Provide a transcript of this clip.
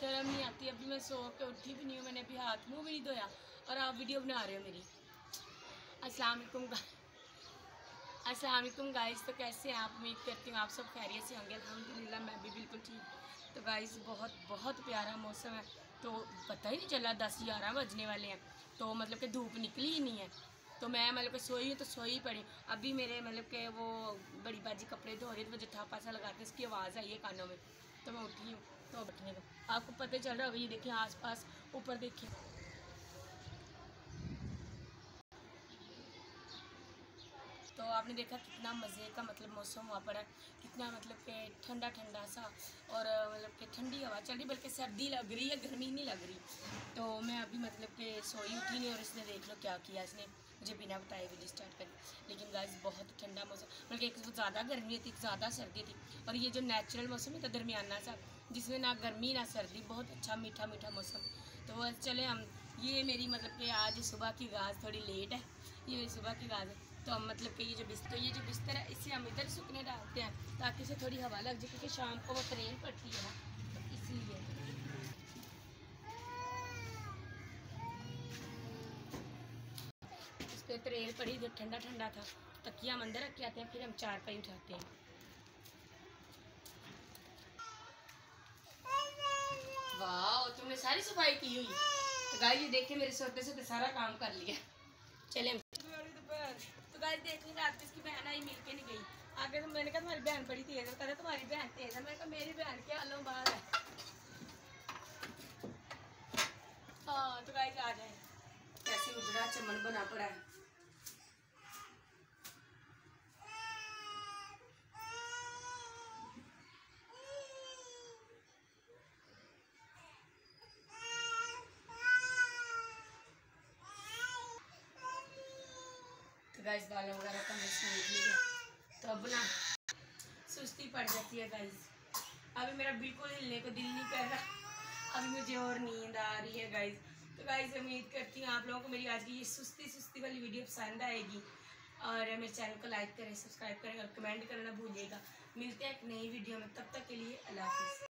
शर्म नहीं आती। अभी मैं सो के उठी भी नहीं हूँ, मैंने अभी हाथ मुंह भी नहीं धोया और आप वीडियो बना रहे हो मेरी। अस्सलाम वालेकुम गाइस। तो कैसे हैं आप? उम्मीद करती हूँ आप सब खैरियत से होंगे। अल्हम्दुलिल्लाह मैं भी बिल्कुल ठीक। तो गाइस बहुत बहुत प्यारा मौसम है, तो पता ही नहीं चला 10-11 बजने वाले हैं, तो मतलब कि धूप निकली ही नहीं है। तो मैं मतलब कि सोई हूँ तो सोई पड़ी। अभी मेरे मतलब कि वो बड़ी बाजी कपड़े धो रही थी, वो जो थापा सा लगाते उसकी आवाज़ आई है कानों में, तो मैं उठी हूँ। तो बैठने को आपको पता चल रहा होगा, ये देखिए आसपास ऊपर देखिए, तो आपने देखा कितना मज़े का मतलब मौसम हुआ पड़ा है, कितना मतलब कि ठंडा ठंडा सा, और मतलब कि ठंडी हवा चल रही, बल्कि सर्दी लग रही है, गर्मी नहीं लग रही। तो मैं अभी मतलब कि सोई उठी नहीं, और इसने देख लो क्या किया, इसने मुझे बिना बताए वीडियो स्टार्ट करी। लेकिन गाइस बहुत ठंडा मौसम, बल्कि एक ज़्यादा गर्मी थी, ज़्यादा सर्दी थी, और ये जो नेचुरल मौसम है तो दरमियाना सा, जिसमें ना गर्मी ना सर्दी, बहुत अच्छा मीठा मीठा मौसम। तो बस चले हम, ये मेरी मतलब कि आज सुबह की गाज थोड़ी लेट है, ये मेरी सुबह की गाज है। तो हम मतलब कि ये जो बिस्तर है, इसे हम इधर सूखने डालते हैं ताकि इसे थोड़ी हवा लग जाए, क्योंकि शाम को वो ट्रेन पड़ती है ना, तो इसलिए। इस पर ट्रेन पड़ी, जो ठंडा ठंडा था, तकिया हम अंदर रख के आते हैं, फिर हम चारपाई उठाते हैं। वाह, तुमने सारी सफाई की हुई। तो गाइस ये देखिए मेरे सोते सोते सारा काम कर लिया। चले हम तो गाइस देखिए रात को इसकी बहन आई, मिल के नहीं गई। आगे तो मैंने कहा तुम्हारी बहन बड़ी तेज है, कहता तुम्हारी बहन तेज है। मैंने कहा मेरी बहन क्या हालों बाहर है। हाँ तो गाइस आ जाए, कैसे उजड़ा चमन बना पड़ा है। तो गाइस बालों वगैरह का मैं स्मूथ लिया, तो अब ना सुस्ती पड़ जाती है गाइस। अभी मेरा बिल्कुल हिलने को दिल नहीं कर रहा, अभी मुझे और नींद आ रही है गाइस। तो गाइस उम्मीद करती हूँ आप लोगों को मेरी आज की ये सुस्ती सुस्ती वाली वीडियो पसंद आएगी, और मेरे चैनल को लाइक करें, सब्सक्राइब करें और कमेंट करना भूलिएगा। मिलते हैं एक नई वीडियो में, तब तक के लिए अल्लाह हाफिज़।